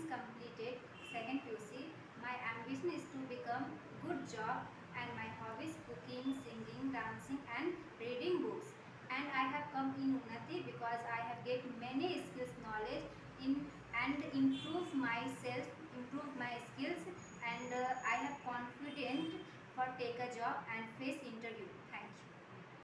completed second PUC. My ambition is to become good job, and my hobbies cooking, singing, dancing and reading books. And I have come in Unnati because I have get many skills knowledge in and improve myself, improve my skills, and I have confident for take a job and face interview.